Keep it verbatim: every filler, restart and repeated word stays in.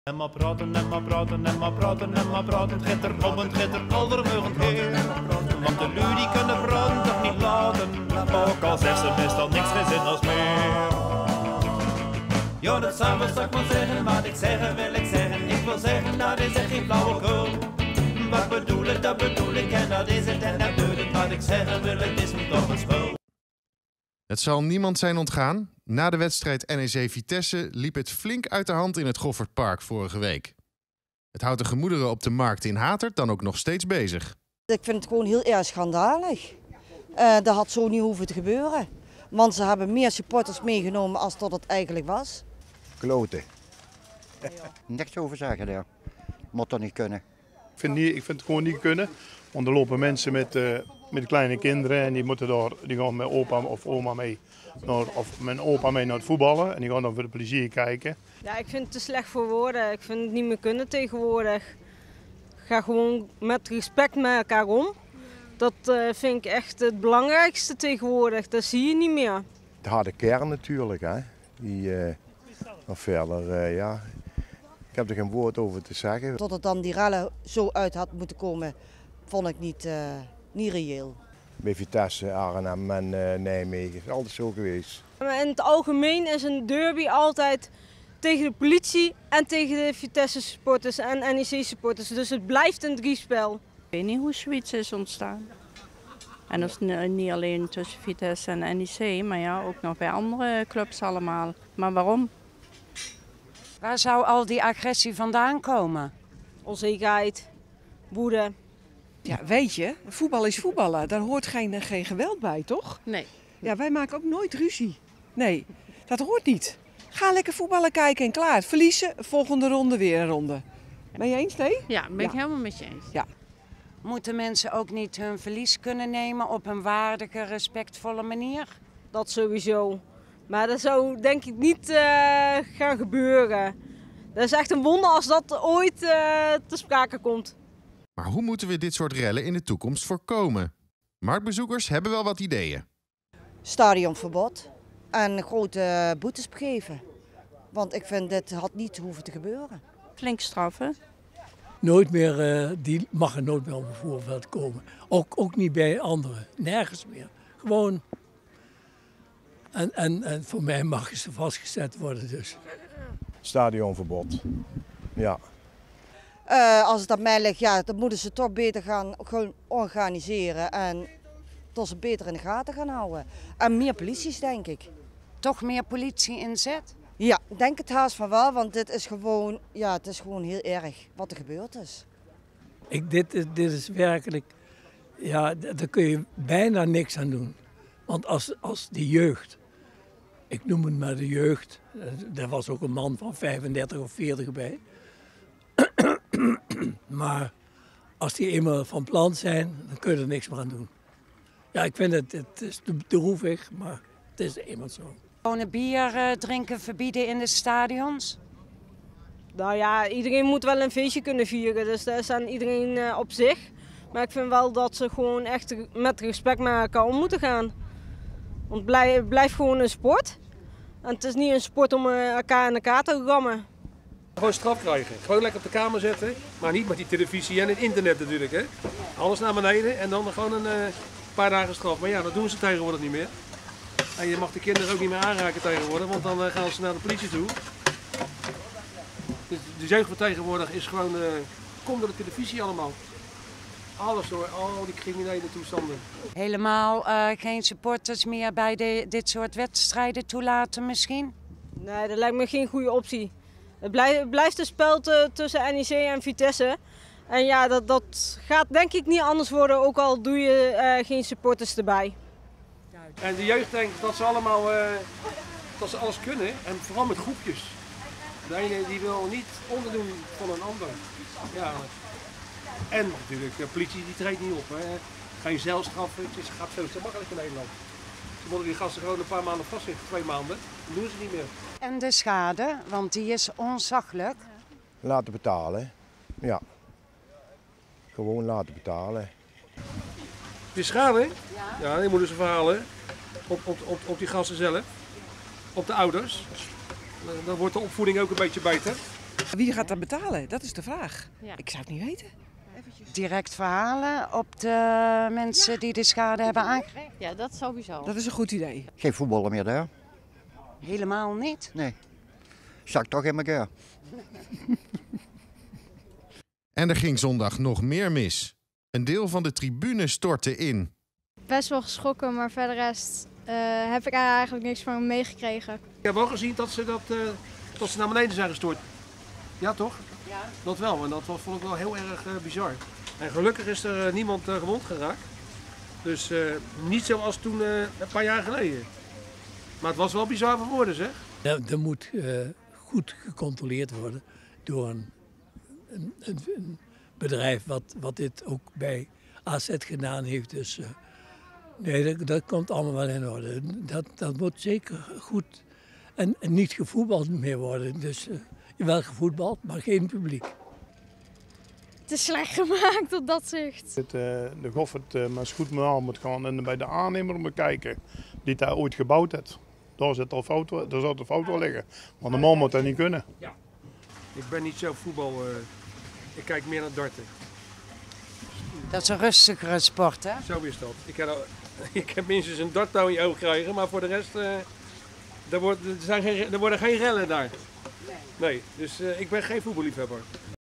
En maar praten, en maar praten, en maar praten, en maar praten. Het gaat er om, het gaat er allermorgen heen. Want de lui die kunnen praten toch niet laten. Ook al zegt ze meestal niks geen zin als meer. Ja, dat samen zal ik maar zeggen, wat ik zeggen wil ik zeggen. Ik wil zeggen, dat is echt geen flauwekul. Wat bedoel ik, dat bedoel ik en dat is het en dat doe ik. Wat ik zeggen wil, het is me toch een spul. Het zal niemand zijn ontgaan. Na de wedstrijd N E C Vitesse liep het flink uit de hand in het Goffertpark vorige week. Het houdt de gemoederen op de markt in Hatert dan ook nog steeds bezig. Ik vind het gewoon heel erg schandalig. Uh, dat had zo niet hoeven te gebeuren. Want ze hebben meer supporters meegenomen als dat het eigenlijk was. Kloten. Ja. Niks over zeggen daar. Moet toch niet kunnen. Ik vind, niet, ik vind het gewoon niet kunnen. Want er lopen mensen met, uh, met kleine kinderen en die, moeten daar, die gaan met opa of oma mee. Naar, of mijn opa mee naar het voetballen en die gaan dan voor de plezier kijken. Ja, ik vind het te slecht voor woorden. Ik vind het niet meer kunnen tegenwoordig. Ga gewoon met respect met elkaar om. Dat uh, vind ik echt het belangrijkste tegenwoordig. Dat zie je niet meer. De harde kern natuurlijk, hè. Die uh, nog verder, uh, ja. Ik heb er geen woord over te zeggen. Tot het dan die rellen zo uit had moeten komen, vond ik niet, uh, niet reëel. Bij Vitesse, Arnhem en uh, Nijmegen is altijd zo geweest. In het algemeen is een derby altijd tegen de politie en tegen de Vitesse supporters en N E C supporters. Dus het blijft een driespel. Ik weet niet hoe zoiets is ontstaan. En dat is niet alleen tussen Vitesse en N E C, maar ja, ook nog bij andere clubs allemaal. Maar waarom? Waar zou al die agressie vandaan komen? Onzekerheid, woede. Ja, weet je, voetbal is voetballen. Daar hoort geen, geen geweld bij, toch? Nee. Ja, wij maken ook nooit ruzie. Nee, dat hoort niet. Ga lekker voetballen kijken en klaar. Verliezen, volgende ronde weer een ronde. Ben je eens, nee? Ja, ben ik ja. helemaal met je eens. Ja. Moeten mensen ook niet hun verlies kunnen nemen op een waardige, respectvolle manier? Dat sowieso. Maar dat zou denk ik niet uh, gaan gebeuren. Dat is echt een wonder als dat ooit uh, te sprake komt. Maar hoe moeten we dit soort rellen in de toekomst voorkomen? Marktbezoekers hebben wel wat ideeën. Stadionverbod en grote boetes begeven. Want ik vind dit had niet hoeven te gebeuren. Flink straffen. Nooit meer, uh, die mag er nooit meer op het voerveld komen. Ook, ook niet bij anderen. Nergens meer. Gewoon. En, en, en voor mij mag ze vastgezet worden dus. Stadionverbod. Ja. Uh, als het aan mij ligt, ja, dan moeten ze toch beter gaan gewoon organiseren. En tot ze beter in de gaten gaan houden. En meer polities, denk ik. Toch meer politie inzet? Ja, ik denk het haast van wel, want dit is gewoon, ja, het is gewoon heel erg wat er gebeurd is. Ik, dit, is, dit is werkelijk, ja, daar kun je bijna niks aan doen. Want als, als de jeugd, ik noem het maar de jeugd, daar was ook een man van vijfendertig of veertig bij. Maar als die eenmaal van plan zijn, dan kun je er niks meer aan doen. Ja, ik vind het, het is te droevig, maar het is eenmaal zo. Gewoon bier uh, drinken verbieden in de stadions? Nou ja, iedereen moet wel een feestje kunnen vieren, dus dat is aan iedereen uh, op zich. Maar ik vind wel dat ze gewoon echt met respect met elkaar om moeten gaan. Want het blijft blijf gewoon een sport. En het is niet een sport om uh, elkaar in elkaar te rammen. Gewoon straf krijgen. Gewoon lekker op de kamer zetten. Maar niet met die televisie en het internet natuurlijk. Hè. Alles naar beneden en dan gewoon een uh, paar dagen straf. Maar ja, dat doen ze tegenwoordig niet meer. En je mag de kinderen ook niet meer aanraken tegenwoordig, want dan uh, gaan ze naar de politie toe. Dus de jeugd van tegenwoordig is gewoon, uh, komt door de televisie allemaal. Alles door, al die criminele toestanden. Helemaal uh, geen supporters meer bij de, dit soort wedstrijden toelaten misschien? Nee, dat lijkt me geen goede optie. Het blijft, het blijft een spel te, tussen N E C en Vitesse. En ja, dat, dat gaat denk ik niet anders worden, ook al doe je uh, geen supporters erbij. En de jeugd denkt dat ze allemaal uh, dat ze alles kunnen en vooral met groepjes. De ene die wil niet onderdoen van een ander. Ja. En natuurlijk, de politie die treedt niet op. Hè. Geen zelfstraffen, het gaat veel te makkelijk in Nederland. Ze moeten die gasten gewoon een paar maanden vastzitten, twee maanden. Dat doen ze niet meer. En de schade, want die is onzaggelijk. Laten betalen, ja. Gewoon laten betalen. Die schade, ja, ja die moeten ze verhalen op, op, op, op die gasten zelf, op de ouders. Dan wordt de opvoeding ook een beetje beter. Wie gaat dat betalen? Dat is de vraag. Ja. Ik zou het niet weten. Direct verhalen op de mensen die de schade hebben aangericht? Ja, dat sowieso. Dat is een goed idee. Geen voetballen meer daar. Helemaal niet? Nee. Zak toch in elkaar. En er ging zondag nog meer mis. Een deel van de tribune stortte in. Best wel geschrokken, maar verder rest uh, heb ik eigenlijk niks van meegekregen. Ik heb wel gezien dat ze, dat, uh, dat ze naar beneden zijn gestort. Ja, toch? Ja. Dat wel, en dat vond ik wel heel erg uh, bizar. En gelukkig is er uh, niemand uh, gewond geraakt. Dus uh, niet zoals toen uh, een paar jaar geleden. Maar het was wel bizar van woorden, zeg. Ja, er moet uh, goed gecontroleerd worden door een, een, een, een bedrijf wat, wat dit ook bij A Z gedaan heeft. Dus uh, nee, dat, dat komt allemaal wel in orde. Dat, dat moet zeker goed en, en niet gevoetbald meer worden. Dus uh, wel gevoetbald, maar geen publiek. Het is slecht gemaakt op dat zicht. Het, uh, de Goffert uh, maar eens goed mee aan moet gaan en bij de aannemer moet kijken die daar ooit gebouwd heeft. Daar zit al foto, daar zou de foto liggen. Want de man moet dat niet kunnen. Ja. Ik ben niet zo voetbal. Uh, ik kijk meer naar darten. Dat is een rustigere sport, hè? Zo is dat. Ik heb, al, ik heb minstens een dartbouw in je oog krijgen, maar voor de rest, uh, er, wordt, er, zijn geen, er worden geen rellen daar. Nee, dus uh, ik ben geen voetballiefhebber.